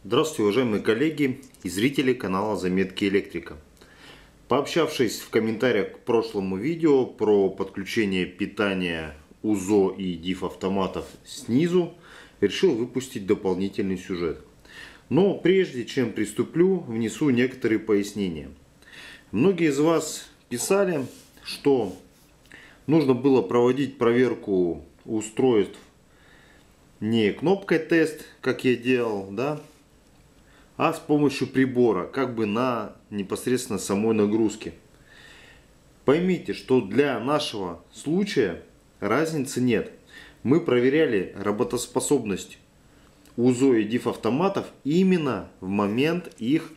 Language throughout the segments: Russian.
Здравствуйте, уважаемые коллеги и зрители канала Заметки Электрика. Пообщавшись в комментариях к прошлому видео про подключение питания УЗО и DIF автоматов снизу, решил выпустить дополнительный сюжет. Но прежде чем приступлю, внесу некоторые пояснения. Многие из вас писали, что нужно было проводить проверку устройств не кнопкой тест, как я делал, да, а с помощью прибора, как бы на непосредственно самой нагрузке. Поймите, что для нашего случая разницы нет. Мы проверяли работоспособность УЗО и DIF автоматов именно в момент их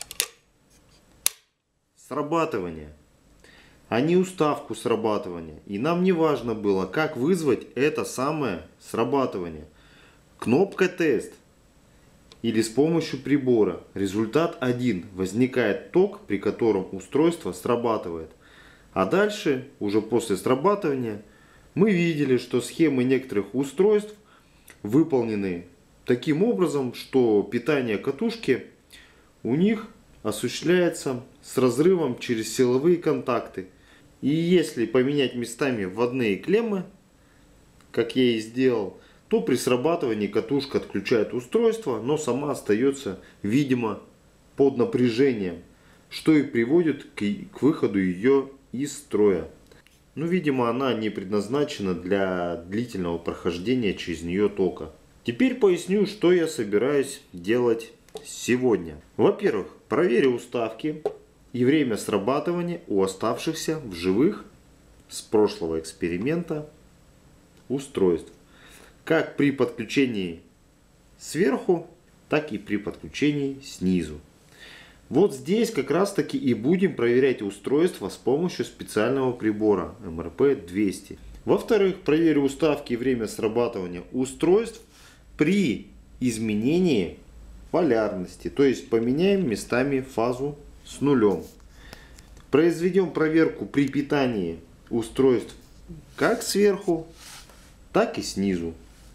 срабатывания, а не уставку срабатывания. И нам не важно было, как вызвать это самое срабатывание. Кнопка тест или с помощью прибора. Результат один. Возникает ток, при котором устройство срабатывает. А дальше, уже после срабатывания, мы видели, что схемы некоторых устройств выполнены таким образом, что питание катушки у них осуществляется с разрывом через силовые контакты. И если поменять местами вводные клеммы, как я и сделал, то при срабатывании катушка отключает устройство, но сама остается, видимо, под напряжением, что и приводит к выходу ее из строя. Но, видимо, она не предназначена для длительного прохождения через нее тока. Теперь поясню, что я собираюсь делать сегодня. Во-первых, проверю уставки и время срабатывания у оставшихся в живых с прошлого эксперимента устройств. Как при подключении сверху, так и при подключении снизу. Вот здесь как раз таки и будем проверять устройство с помощью специального прибора МРП-200. Во-вторых, проверю уставки и время срабатывания устройств при изменении полярности. То есть поменяем местами фазу с нулем. Произведем проверку при питании устройств как сверху, так и снизу.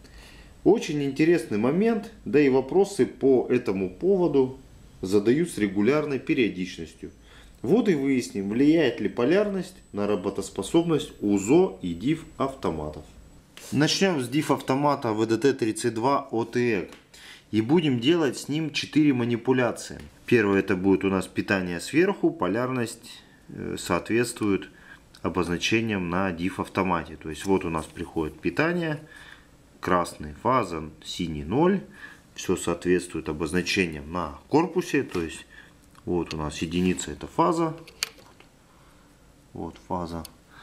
Очень интересный момент, да и вопросы по этому поводу задают с регулярной периодичностью. Вот и выясним, влияет ли полярность на работоспособность УЗО и DIF автоматов. Начнем с DIF автомата VDT32 OTEC. И будем делать с ним 4 манипуляции. Первое, это будет у нас питание сверху, полярность соответствует обозначениям на DIF автомате. То есть вот у нас приходит питание. Красный фаза, синий 0. Все соответствует обозначениям на корпусе. То есть вот у нас единица это фаза. Вот фаза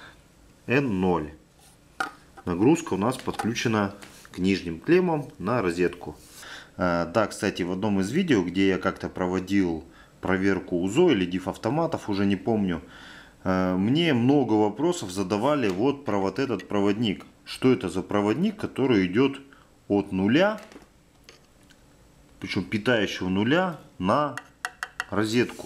N0. Нагрузка у нас подключена к нижним клеммам на розетку. Да, кстати, в одном из видео, где я как-то проводил проверку УЗО или DIF автоматов, уже не помню, мне много вопросов задавали вот про вот этот проводник. Что это за проводник, который идет от нуля, причем питающего нуля, на розетку.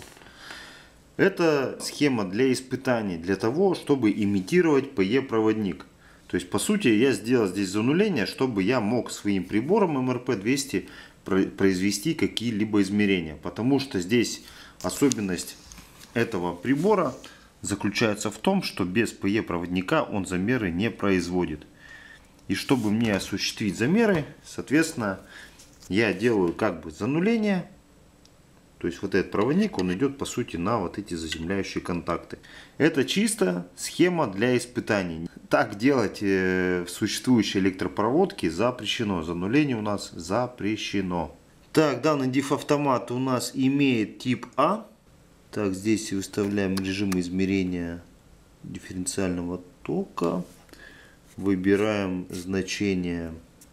Это схема для испытаний, для того, чтобы имитировать PE проводник. То есть, по сути, я сделал здесь зануление, чтобы я мог своим прибором МРП-200 произвести какие-либо измерения. Потому что здесь особенность этого прибора заключается в том, что без PE проводника он замеры не производит. И чтобы мне осуществить замеры, соответственно, я делаю как бы зануление. То есть вот этот проводник, он идет по сути на вот эти заземляющие контакты. Это чисто схема для испытаний. Так делать в существующей электропроводке запрещено. Зануление у нас запрещено. Так, данный DIF автомат у нас имеет тип А. Так, здесь выставляем режим измерения дифференциального тока. Выбираем значение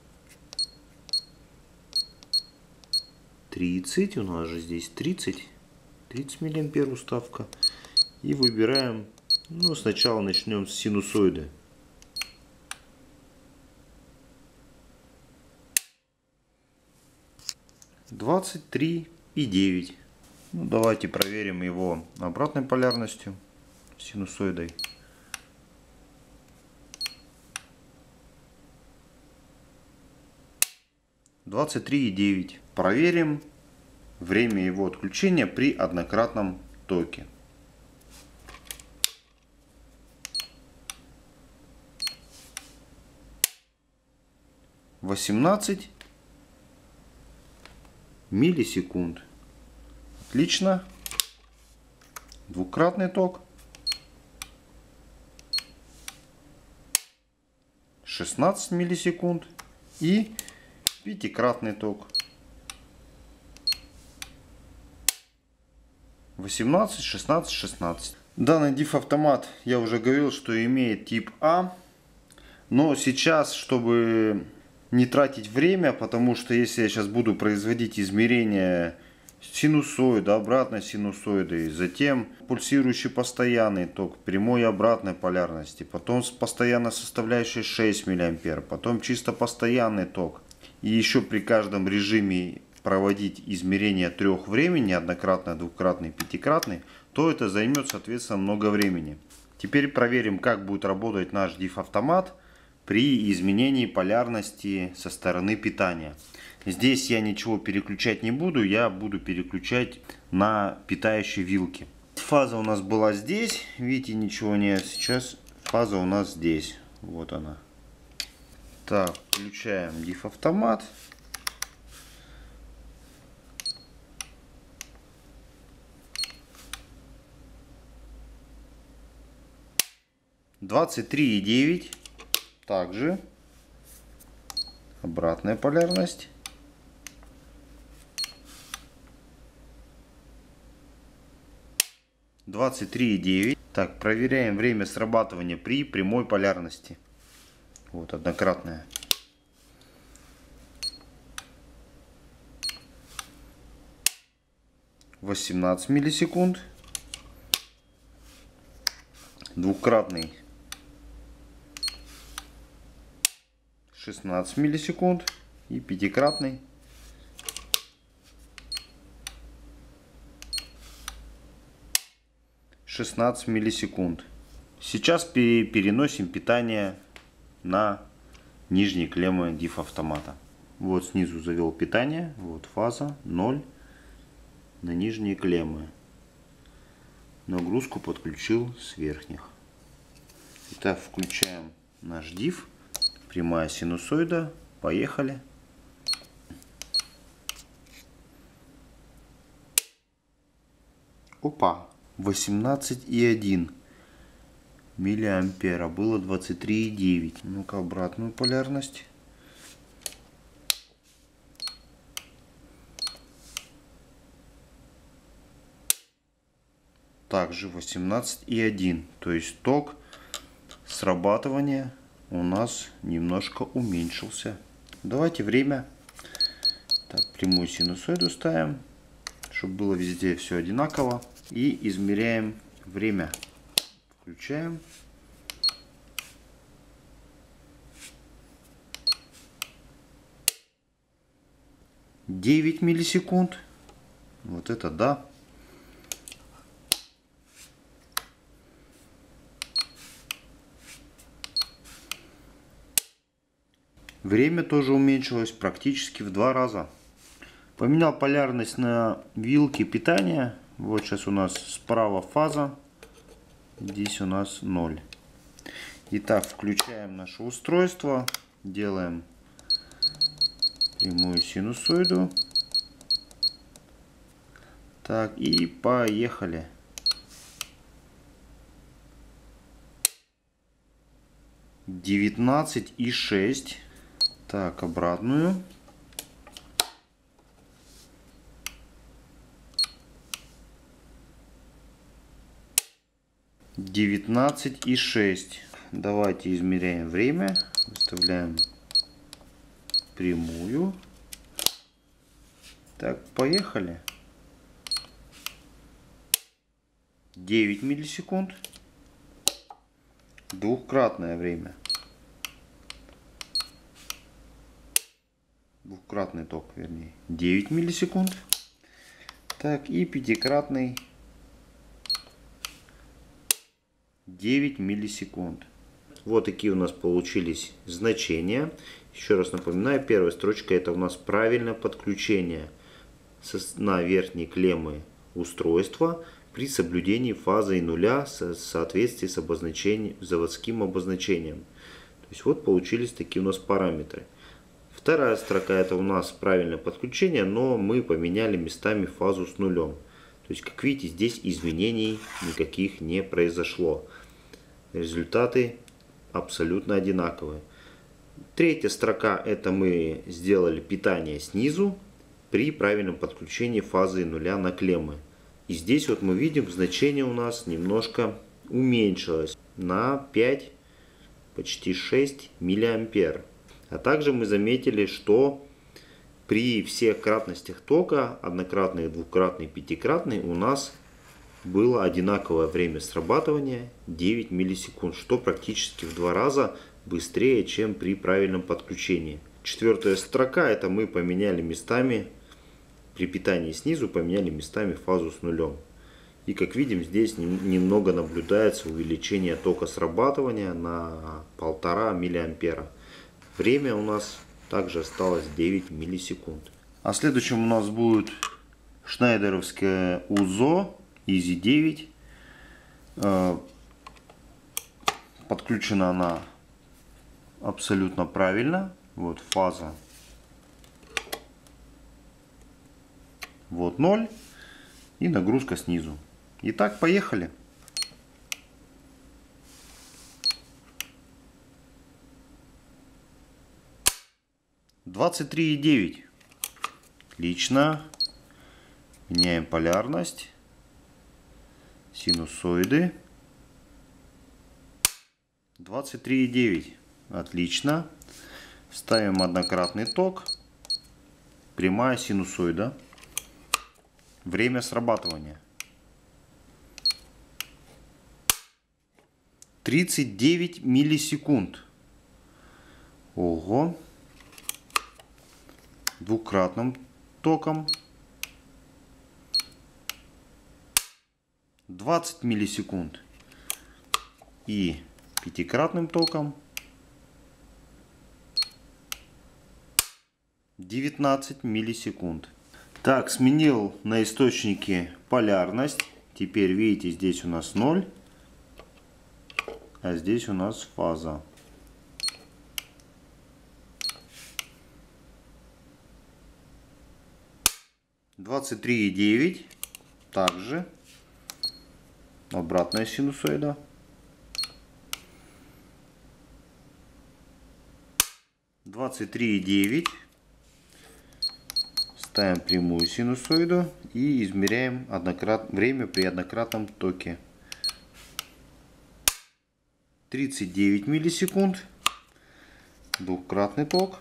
30. У нас же здесь 30 миллиампер уставка. И выбираем, ну, сначала начнем с синусоиды. (23,9). Ну, давайте проверим его обратной полярностью, синусоидой. 23,9. Проверим время его отключения при однократном токе. — 18 миллисекунд. Отлично. Двукратный ток. 16 миллисекунд. И пятикратный ток. 18, 16, 16. Данный DIF-автомат, я уже говорил, что имеет тип А. Но сейчас, чтобы не тратить время, потому что если я сейчас буду производить измерения синусоида, обратной синусоиды, затем пульсирующий постоянный ток, прямой и обратной полярности, потом с постоянной составляющей 6 мА, потом чисто постоянный ток, и еще при каждом режиме проводить измерения трех времени, однократный, двукратный, пятикратный, то это займет, соответственно, много времени. Теперь проверим, как будет работать наш DIF-автомат при изменении полярности со стороны питания. Здесь я ничего переключать не буду, я буду переключать на питающие вилки. Фаза у нас была здесь, видите, ничего нет. Сейчас фаза у нас здесь, вот она. Так, включаем DIF-автомат. — 23,9. Также обратная полярность. — 23,9. Так, проверяем время срабатывания при прямой полярности. Вот, однократная. — 18 миллисекунд. Двукратный. 16 миллисекунд. И пятикратный. 16 миллисекунд. Сейчас переносим питание на нижние клеммы DIF-автомата. Вот снизу завел питание. Вот фаза 0 на нижние клеммы. Нагрузку подключил с верхних. Итак, включаем наш DIF. Прямая синусоида. Поехали. Опа! 18,1 миллиампера. Было 23,9. Ну-ка, обратную полярность. Также 18,1. То есть ток срабатывания у нас немножко уменьшился. Давайте время. Так, прямую синусоиду ставим, чтобы было везде все одинаково. И измеряем время. Включаем. — 9 миллисекунд. Вот это да. Время тоже уменьшилось практически в 2 раза. Поменял полярность на вилке питания. Вот сейчас у нас справа фаза. Здесь у нас 0. Итак, включаем наше устройство. Делаем прямую синусоиду. Так, и поехали. — 19,6. Так, обратную. — 19,6. Давайте измеряем время. Выставляем прямую. Так, поехали. 9 миллисекунд. Двукратное время. Двукратный ток, вернее. 9 миллисекунд. Так, и пятикратный. 9 миллисекунд. Вот такие у нас получились значения. Еще раз напоминаю, первая строчка — это у нас правильное подключение. на верхней клеммы устройства при соблюдении фазы нуля в соответствии с заводским обозначением. То есть вот получились такие у нас параметры. Вторая строка — это у нас правильное подключение, но мы поменяли местами фазу с нулем. То есть, как видите, здесь изменений никаких не произошло. Результаты абсолютно одинаковые. Третья строка — это мы сделали питание снизу при правильном подключении фазы нуля на клеммы. И здесь вот мы видим, значение у нас немножко уменьшилось на 5, почти 6 миллиампер. А также мы заметили, что при всех кратностях тока, однократный, двукратный, пятикратный, у нас было одинаковое время срабатывания 9 миллисекунд, что практически в 2 раза быстрее, чем при правильном подключении. Четвертая строка — это мы поменяли местами, при питании снизу поменяли местами фазу с нулем. И как видим, здесь немного наблюдается увеличение тока срабатывания на 1,5 миллиампера. Время у нас также осталось 9 миллисекунд. А следующим у нас будет шнайдеровское УЗО Easy 9. Подключена она абсолютно правильно. Вот фаза. Вот 0. И нагрузка снизу. Итак, поехали. (23,9). Отлично. Меняем полярность. Синусоиды. 23,9. Отлично. Ставим однократный ток. Прямая синусоида. Время срабатывания 39 миллисекунд. Ого. Двукратным током 20 миллисекунд. И пятикратным током 19 миллисекунд. Так, сменил на источнике полярность. Теперь видите, здесь у нас 0, а здесь у нас фаза. (23,9). Также обратная синусоида. 23,9. Ставим прямую синусоиду и измеряем время при однократном токе. 39 миллисекунд. Двукратный ток.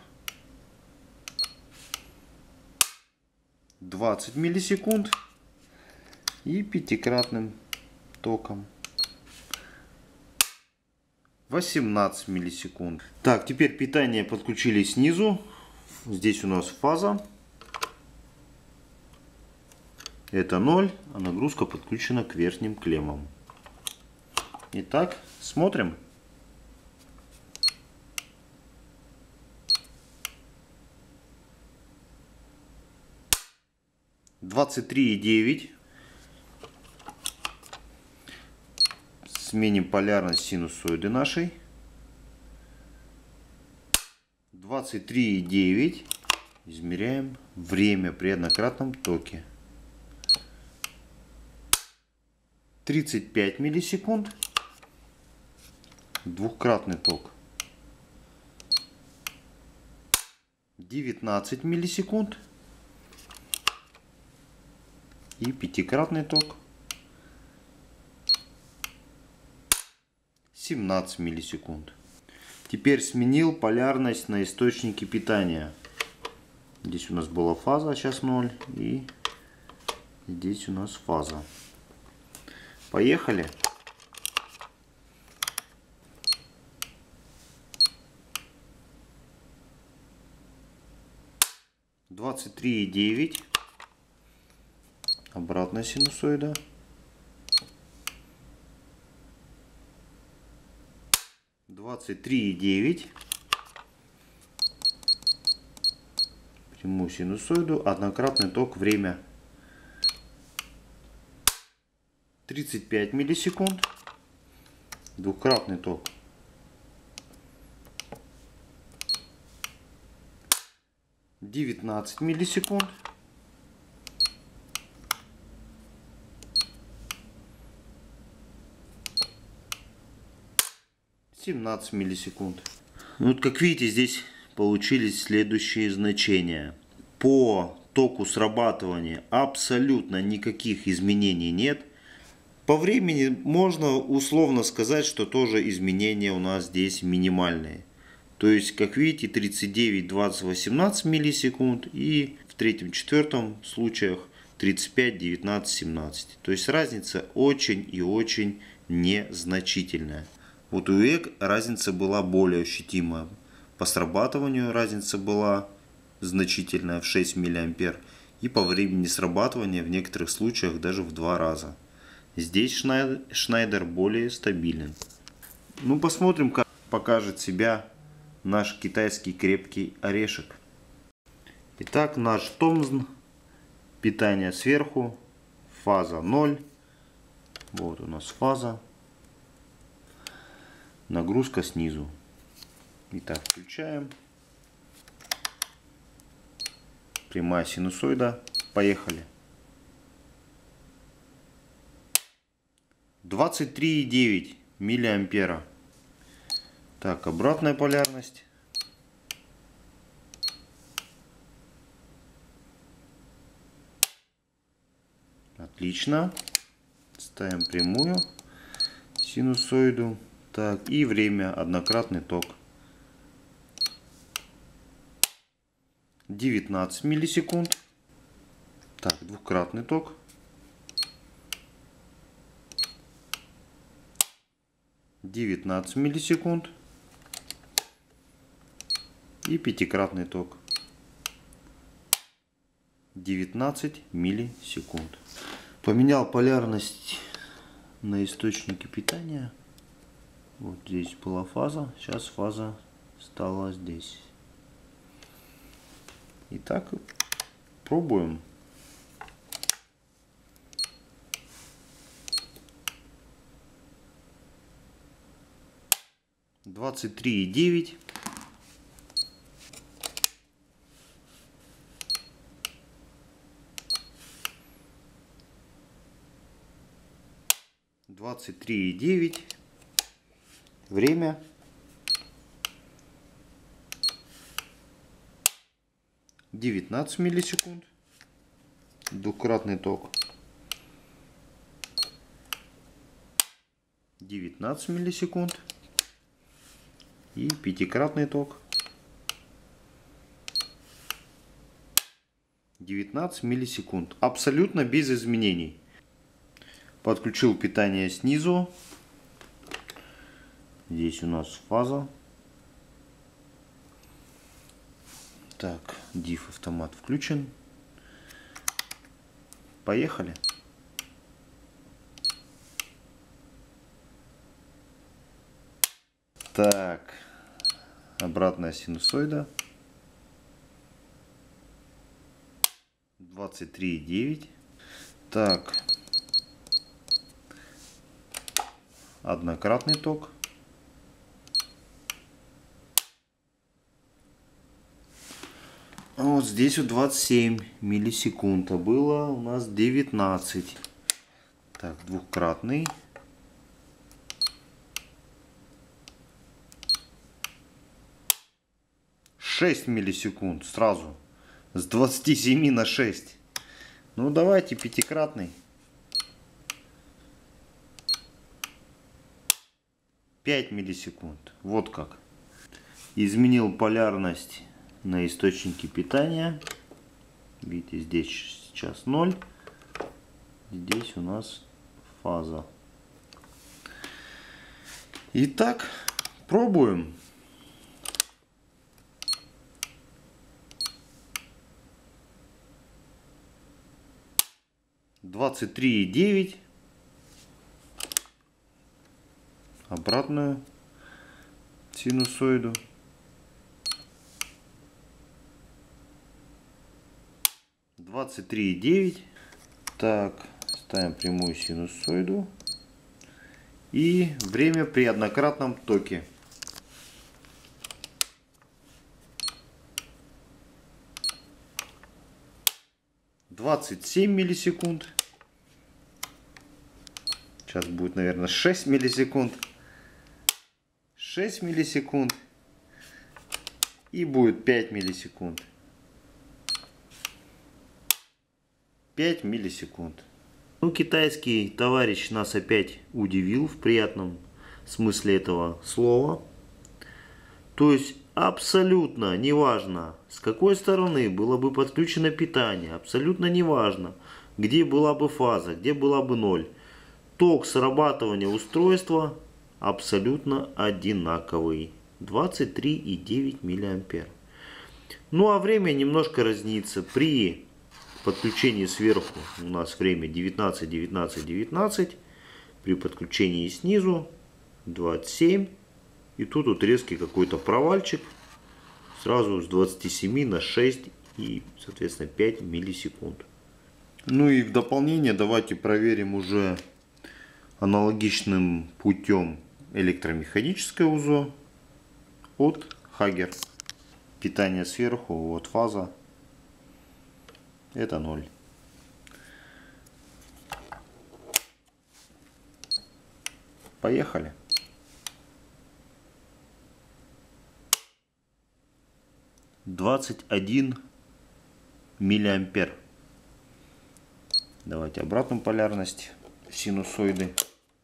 20 миллисекунд. И пятикратным током 18 миллисекунд. Так, теперь питание подключили снизу. Здесь у нас фаза. Это 0, а нагрузка подключена к верхним клеммам. Итак, смотрим. (23,9). Сменим полярность синусоиды нашей. 23,9. Измеряем время при однократном токе. 35 миллисекунд. Двукратный ток. 19 миллисекунд. И пятикратный ток. 17 миллисекунд. Теперь сменил полярность на источнике питания. Здесь у нас была фаза, сейчас 0. И здесь у нас фаза. Поехали. (23,9). Обратная синусоида. 23,9. Прямую синусоиду, однократный ток, время 35 миллисекунд. Двукратный ток 19 миллисекунд. (17 миллисекунд). Вот как видите, здесь получились следующие значения. По току срабатывания абсолютно никаких изменений нет. По времени можно условно сказать, что тоже изменения у нас здесь минимальные. То есть, как видите, 39, 20, 18 миллисекунд и в третьем-четвертом случаях 35, 19, 17. То есть разница очень и очень незначительная. Вот у ЭК разница была более ощутимая. По срабатыванию разница была значительная в 6 мА. И по времени срабатывания в некоторых случаях даже в 2 раза. Здесь Шнайдер более стабилен. Ну, посмотрим, как покажет себя наш китайский крепкий орешек. Итак, наш Томсн. Питание сверху. Фаза 0. Вот у нас фаза. Нагрузка снизу. Итак, включаем. Прямая синусоида. Поехали. 23,9 миллиампера. Так, обратная полярность. Отлично. Ставим прямую синусоиду. Так, и время, однократный ток. 19 миллисекунд. Так, двукратный ток. 19 миллисекунд. И пятикратный ток. 19 миллисекунд. Поменял полярность на источнике питания. Вот здесь была фаза, сейчас фаза стала здесь. Итак, пробуем. Двадцать три и 9. Двадцать три и 9. Время 19 миллисекунд. Двукратный ток 19 миллисекунд. И пятикратный ток 19 миллисекунд. Абсолютно без изменений. Подключил питание снизу. Здесь у нас фаза. Так, DIF автомат включен. Поехали. Так, обратная синусоида. 23,9. Так, однократный ток. Вот здесь вот 27 миллисекунд, а было у нас 19. Так, двукратный. Шесть миллисекунд сразу. С 27 на 6. Ну давайте пятикратный. 5 миллисекунд. Вот как. Изменил полярность на источнике питания. Видите, здесь сейчас 0. Здесь у нас фаза. Итак, пробуем. Двадцать три и 9. Обратную синусоиду. 23,9. Так, ставим прямую синусоиду. И время при однократном токе. — 27 миллисекунд. Сейчас будет, наверное, 6 миллисекунд. 6 миллисекунд. И будет 5 миллисекунд. 5 миллисекунд. Ну, китайский товарищ нас опять удивил в приятном смысле этого слова. То есть абсолютно неважно, с какой стороны было бы подключено питание, абсолютно неважно, где была бы фаза, где была бы ноль. Ток срабатывания устройства абсолютно одинаковый. 23,9 миллиампер. Ну а время немножко разнится. При подключении сверху у нас время 19, 19, 19. При подключении снизу 27. И тут вот резкий какой-то провальчик. Сразу с 27 на 6 и, соответственно, 5 миллисекунд. Ну и в дополнение давайте проверим уже аналогичным путем электромеханическое УЗО от Hager. Питание сверху, вот фаза. Это 0. Поехали. — 21 миллиампер. Давайте обратную полярность синусоиды.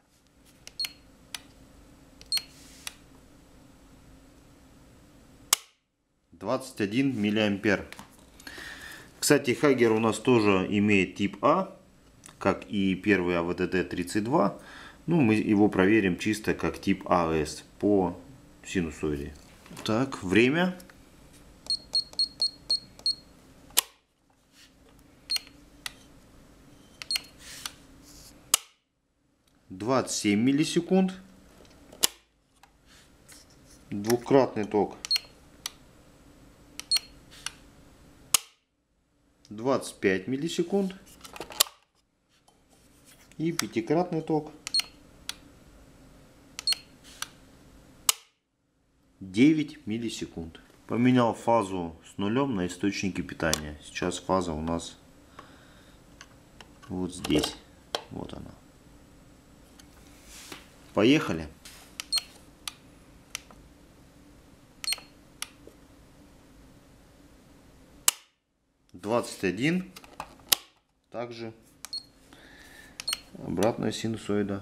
— 21 миллиампер. Кстати, Hager у нас тоже имеет тип А, как и первый АВДТ-32. Ну, мы его проверим чисто как тип АС по синусоиде. Так, время. — 27 миллисекунд. Двукратный ток. 25 миллисекунд. И пятикратный ток. 9 миллисекунд. Поменял фазу с нулем на источнике питания. Сейчас фаза у нас вот здесь. Вот она. Поехали. — 21. Также обратная синусоида.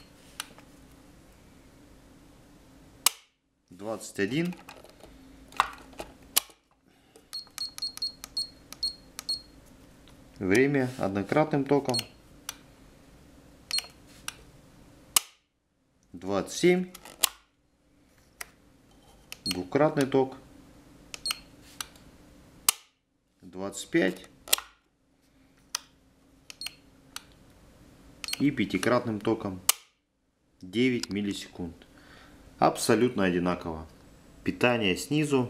21. Время однократным током. 27. Двукратный ток. 25. И пятикратным током 9 миллисекунд. Абсолютно одинаково. Питание снизу.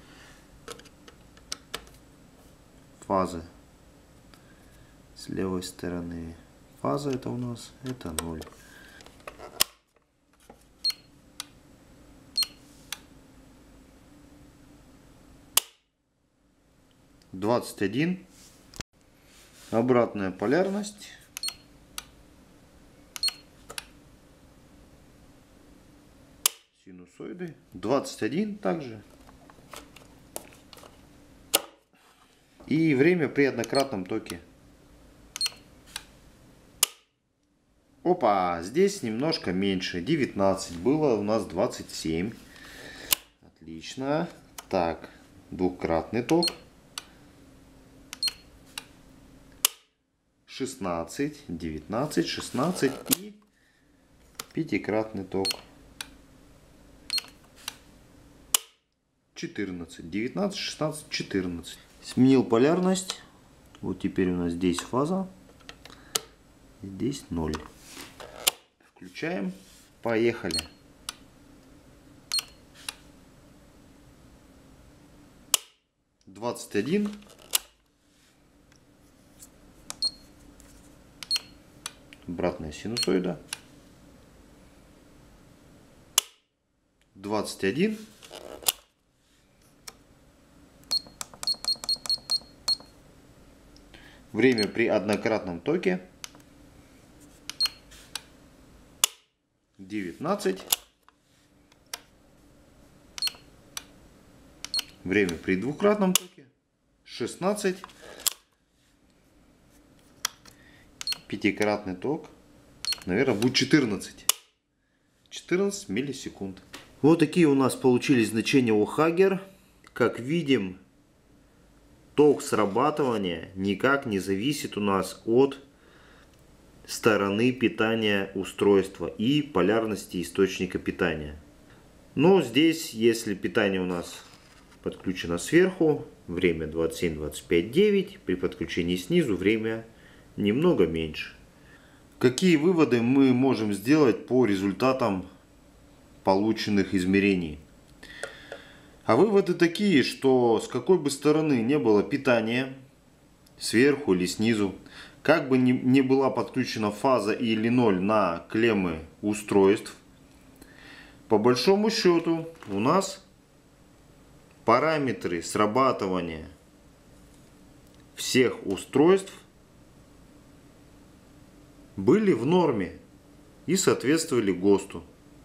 Фазы с левой стороны. Фаза это у нас это 0. — 21. Обратная полярность. Синусоиды. 21 также. И время при однократном токе. Опа, здесь немножко меньше. 19. Было у нас 27. Отлично. Так, двукратный ток. 16, 19, 16 и пятикратный ток. 14, 19, 16, 14. Сменил полярность. Вот теперь у нас здесь фаза. Здесь 0. Включаем. Поехали. — 21. Обратная синусоида. 21. Время при однократном токе 19. Время при двукратном токе 16. Пятикратный ток, наверное, будет 14. 14 миллисекунд. Вот такие у нас получились значения у Hagger. Как видим, ток срабатывания никак не зависит у нас от стороны питания устройства и полярности источника питания. Но здесь, если питание у нас подключено сверху, время 27-25-9, при подключении снизу время немного меньше. Какие выводы мы можем сделать по результатам полученных измерений? А выводы такие, что с какой бы стороны не было питания, сверху или снизу, как бы ни была подключена фаза или ноль на клеммы устройств, по большому счету у нас параметры срабатывания всех устройств были в норме и соответствовали ГОСТу.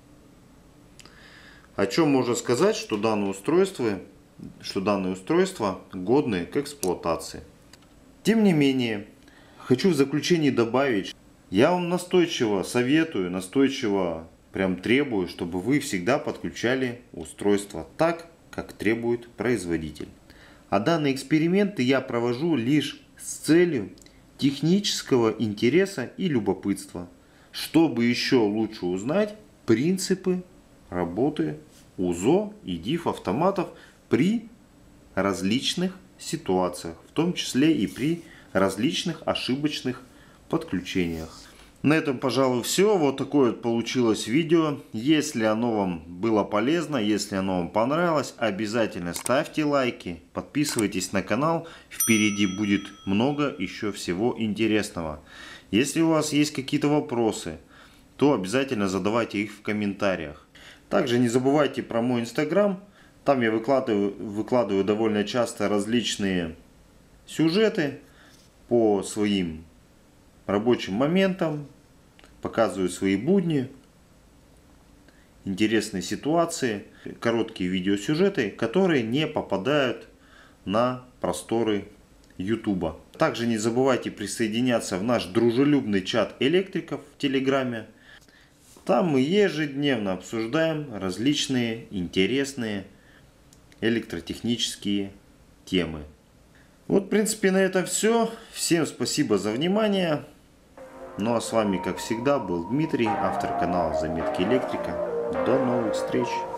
О чем можно сказать, что данные устройства годны к эксплуатации. Тем не менее, хочу в заключении добавить, я вам настойчиво советую, настойчиво прям требую, чтобы вы всегда подключали устройство так, как требует производитель. А данные эксперименты я провожу лишь с целью технического интереса и любопытства, чтобы еще лучше узнать принципы работы УЗО и DIF автоматов при различных ситуациях, в том числе и при различных ошибочных подключениях. На этом, пожалуй, все. Вот такое вот получилось видео. Если оно вам было полезно, если оно вам понравилось, обязательно ставьте лайки, подписывайтесь на канал. Впереди будет много еще всего интересного. Если у вас есть какие-то вопросы, то обязательно задавайте их в комментариях. Также не забывайте про мой инстаграм. Там я выкладываю довольно часто различные сюжеты по своим рабочим моментам, показываю свои будни, интересные ситуации, короткие видеосюжеты, которые не попадают на просторы YouTube. Также не забывайте присоединяться в наш дружелюбный чат электриков в Телеграме. Там мы ежедневно обсуждаем различные интересные электротехнические темы. Вот, в принципе, на этом все. Всем спасибо за внимание. Ну а с вами, как всегда, был Дмитрий, автор канала Заметки Электрика. До новых встреч!